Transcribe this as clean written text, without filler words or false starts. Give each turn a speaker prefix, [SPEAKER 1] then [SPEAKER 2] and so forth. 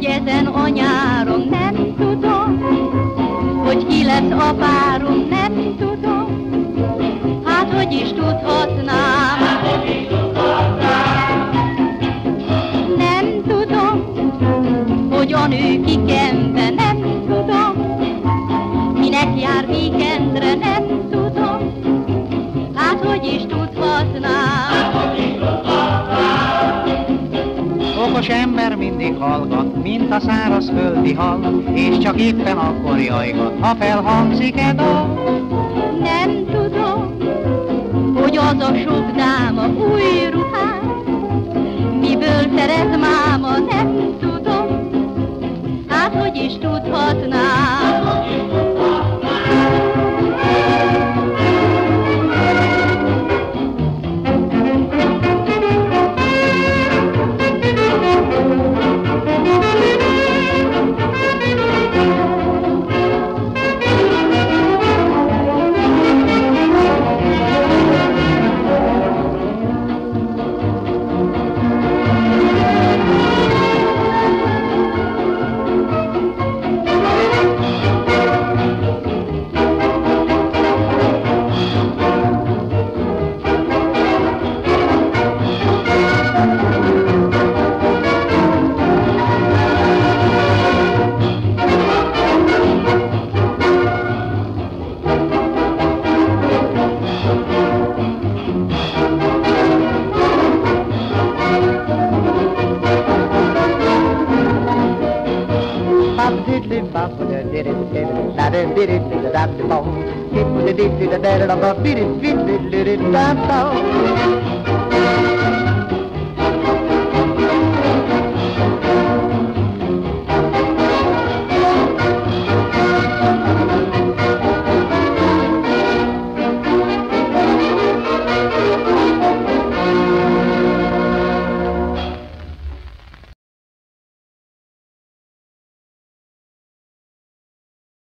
[SPEAKER 1] hogy ezen a nyáron nem tudom, hogy ki lesz a párom, nem tudom, hát hogy is tudhatnám. Nem tudom, hogy a nő kikembe, nem tudom, minek jár víkendre, nem tudom, hát hogy is tudhatnám.
[SPEAKER 2] Okos ember mindig hallgat, mint a száraz földi hal, és csak éppen akkor jajgat, ha felhangzik-e dal.
[SPEAKER 1] Nem tudom, hogy az a sok dáma új ruhát, miből szeret máma, nem tudom, hát hogy is tudhatnám.
[SPEAKER 2] Bop,